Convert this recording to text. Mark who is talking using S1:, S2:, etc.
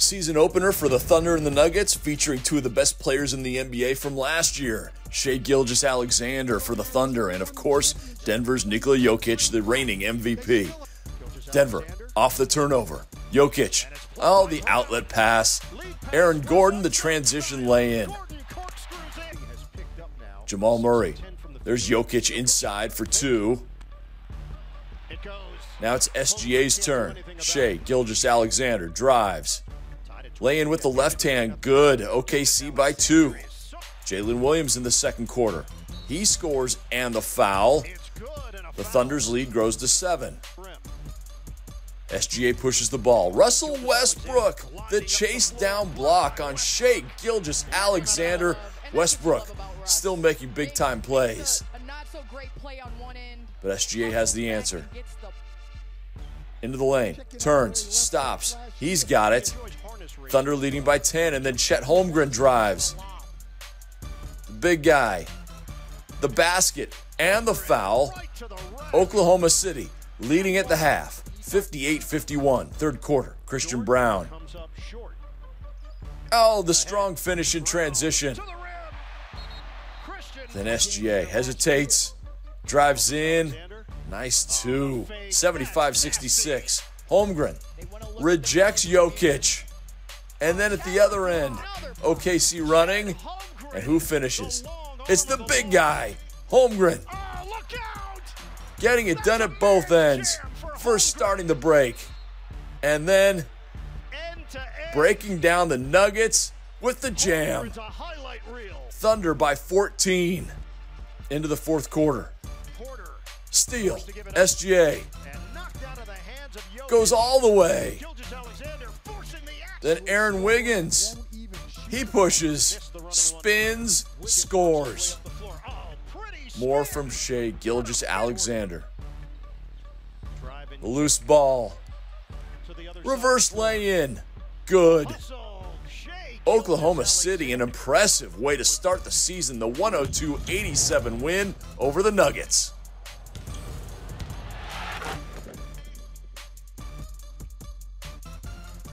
S1: Season opener for the Thunder and the Nuggets, featuring two of the best players in the NBA from last year. Shai Gilgeous-Alexander for the Thunder, and of course, Denver's Nikola Jokic, the reigning MVP. Denver, off the turnover. Jokic, the outlet pass. Aaron Gordon, the transition lay-in. Jamal Murray, there's Jokic inside for two. Now it's SGA's turn. Shai Gilgeous-Alexander drives. Lay in with the left hand, good. OKC by 2. Jalen Williams in the second quarter. He scores and the foul. The Thunder's lead grows to 7. SGA pushes the ball. Russell Westbrook, the chase down block on Shai Gilgeous-Alexander. Westbrook still making big time plays. But SGA has the answer. Into the lane, turns, stops. He's got it. Thunder leading by 10, and then Chet Holmgren drives. The big guy, the basket, and the foul. Oklahoma City leading at the half, 58-51. Third quarter, Christian Brown. The strong finish in transition. Then SGA hesitates, drives in. Nice 2, 75-66. Holmgren rejects Jokic. And then at the other end, OKC running. And who finishes? It's the big guy, Holmgren. Getting it done at both ends. First starting the break. And then breaking down the Nuggets with the jam. Thunder by 14 into the fourth quarter. Steal, SGA, goes all the way. Then Aaron Wiggins, he pushes, spins, scores. More from Shai Gilgeous-Alexander. The loose ball, reverse lay-in, good. Oklahoma City, an impressive way to start the season, the 102-87 win over the Nuggets.